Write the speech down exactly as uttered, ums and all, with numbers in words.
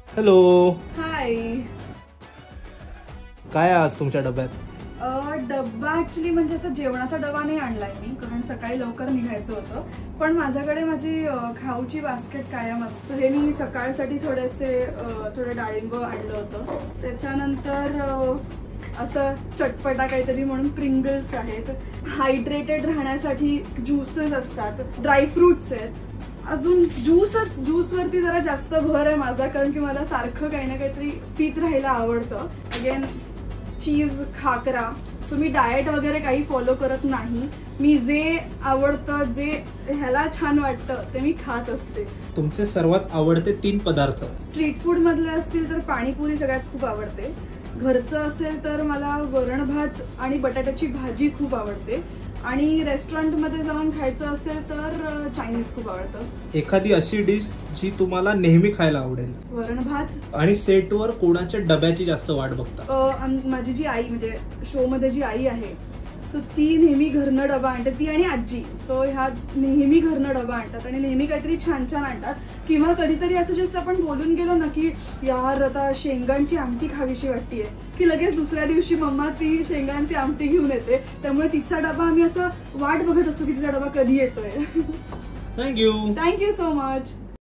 Hello. हाय. काय आहे आज तुमच्या डब्यात? डब्बा ऍक्च्युली म्हणजे असं जेवणाचा डबा नाही आणलाय मी, कारण सकाळी लवकर निघायचं होतं. पण माझ्याकडे माझी खाऊची बास्केट कायम असतं. हे मी सकाळसाठी थोडेसे थोडे डाळिंब आणलं होतं. त्याच्यानंतर असं चटपटा काहीतरी म्हणून प्रिंगल्स आहेत. हायड्रेटेड राहण्यासाठी ज्यूसेस असतात, ड्रायफ्रुट्स आहेत. अजून ज्यूसच ज्यूसवरती जरा जास्त भर आहे माझा, कारण की मला सारखं काही ना काहीतरी पीत राहायला आवडतं. Again cheese, khakhra. सो मी डाएट वगैरे काही फॉलो करत नाही. मी जे आवडतं, जे ह्याला छान वाटतं ते मी खात असते. तुमचे सर्वात आवडते तीन पदार्थ? स्ट्रीट फूड मधले असतील तर पाणीपुरी सगळ्यात खूप आवडते. घरचं असेल तर मला वरण भात आणि बटाट्याची भाजी खूप आवडते. आणि रेस्टॉरंटमध्ये जाऊन खायचं असेल तर चायनीज खूप आवडतं. एखादी अशी डिश जी तुम्हाला नेहमी खायला आवडेल? वरण भात. आणि सेटवर कोणाच्या डब्याची जास्त वाट बघता? माझी जी आई, म्हणजे शो मध्ये जी आई आहे, सो ती नेहमी घरनं डबा आणते. ती आणि आजी, सो ह्या नेहमी घरनं डबा आणतात आणि नेहमी काहीतरी छान छान आणतात. किंवा कधीतरी असं जस्ट आपण बोलून गेलो ना की यार आता शेंगांची आमटी खावीशी वाटतीये, की लगेच दुसऱ्या दिवशी मम्मा ती शेंगांची आमटी घेऊन येते. त्यामुळे तिचा डबा आम्ही असं वाट बघत असतो की तिचा डबा कधी येतोय. थँक्यू. Thank you so much.